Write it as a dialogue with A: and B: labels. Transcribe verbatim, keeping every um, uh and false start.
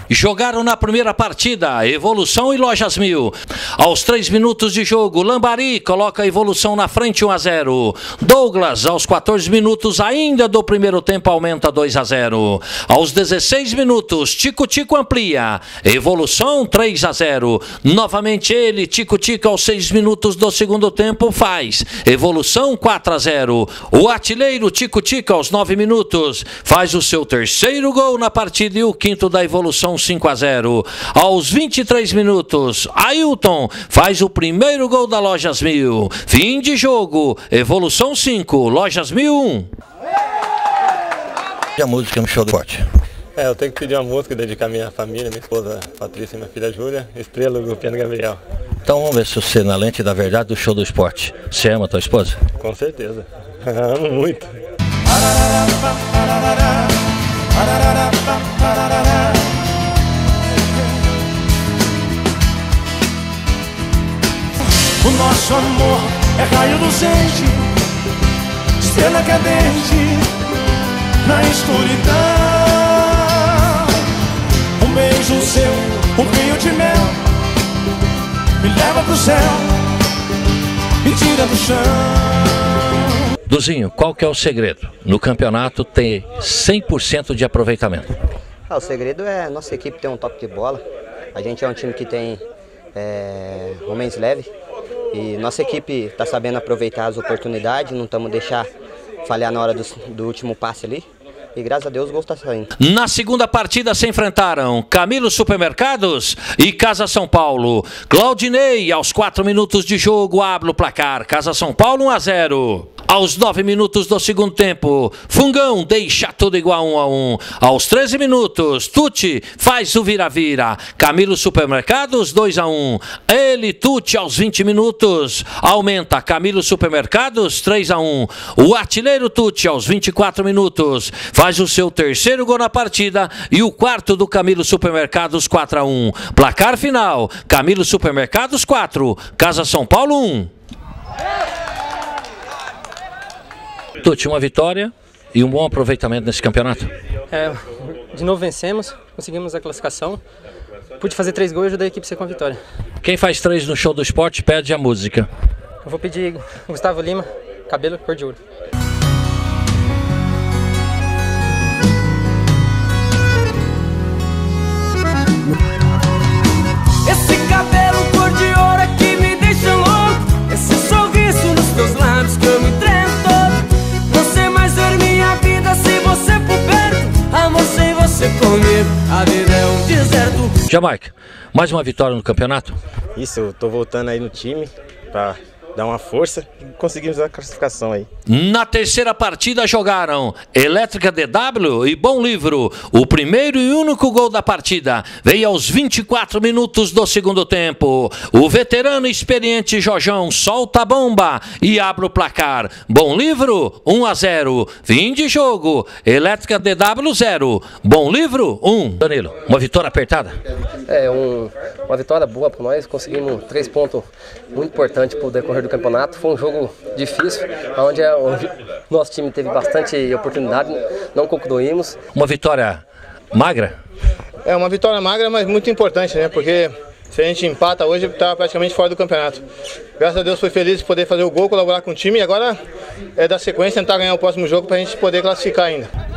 A: Jogaram na primeira partida, Evolução e Lojas Mil. Aos três minutos de jogo, Lambari coloca a Evolução na frente um a zero. Douglas, aos quatorze minutos ainda do primeiro tempo, aumenta dois a zero. Aos dezesseis minutos, Tico Tico amplia. Evolução três a zero. Novamente ele, Tico Tico, aos seis minutos do segundo tempo, faz. Evolução quatro a zero. O artilheiro Tico Tico, aos nove minutos, faz o seu terceiro gol na partida e o quinto da Evolução cinco a zero. Aos vinte e três minutos, Ailton faz o primeiro gol da Lojas Mil. Fim de jogo, Evolução cinco, Lojas Mil um.
B: E a música no show do esporte?
C: É, eu tenho que pedir uma música e dedicar à minha família, minha esposa Patrícia e minha filha Júlia, Estrela do Piano Gabriel.
B: Então vamos ver se você, na lente da verdade do show do esporte, você ama a tua esposa?
C: Com certeza, amo muito.
D: O nosso amor é raio luzente, estrela cadente na escuridão. Um beijo seu, um rio de mel, me leva pro céu, me tira do chão.
A: Duzinho, qual que é o segredo no campeonato ter cem por cento de aproveitamento?
E: Ah, o segredo é a nossa equipe ter um toque de bola. A gente é um time que tem é, homens leves. E nossa equipe está sabendo aproveitar as oportunidades, não estamos deixar falhar na hora do, do último passe ali. E graças a Deus o gol está saindo.
A: Na segunda partida se enfrentaram Camilo Supermercados e Casa São Paulo. Claudinei, aos quatro minutos de jogo, abre o placar. Casa São Paulo um a zero. Aos nove minutos do segundo tempo, Fungão deixa tudo igual um a um. Aos treze minutos, Tuti faz o vira-vira. Camilo Supermercados dois a um. Ele, Tuti, aos vinte minutos, aumenta. Camilo Supermercados três a um. O artilheiro Tuti, aos vinte e quatro minutos, faz o seu terceiro gol na partida e o quarto do Camilo Supermercados quatro a um. Placar final, Camilo Supermercados quatro, Casa São Paulo um. Tuti, uma vitória e um bom aproveitamento nesse campeonato.
F: É, de novo vencemos, conseguimos a classificação. Pude fazer três gols e ajudei a equipe a ser com a vitória.
A: Quem faz três no show do esporte pede a música.
F: Eu vou pedir Gustavo Lima, Cabelo Cor de Ouro.
D: Esse cabelo cor de ouro é que me deixa louco. Esse sorriso nos teus lábios que eu me entrego. Comigo, a vida é um deserto.
A: Jamaica, mais uma vitória no campeonato?
C: Isso, eu tô voltando aí no time para dar uma força e conseguimos a classificação aí.
A: Na terceira partida jogaram Elétrica D W e Bom Livro. O primeiro e único gol da partida veio aos vinte e quatro minutos do segundo tempo. O veterano experiente Jojão solta a bomba e abre o placar. Bom Livro um a zero. Fim de jogo. Elétrica D W zero. Bom Livro um. Danilo, uma vitória apertada?
F: É, um, uma vitória boa para nós. Conseguimos três pontos muito importantes para o decorrer do campeonato. Foi um jogo difícil, onde é o nosso time teve bastante oportunidade, não concluímos.
A: Uma vitória magra?
G: É uma vitória magra, mas muito importante, né? Porque se a gente empata hoje, está praticamente fora do campeonato. Graças a Deus foi feliz de poder fazer o gol, colaborar com o time e agora é dar sequência, tentar ganhar o próximo jogo para a gente poder classificar ainda.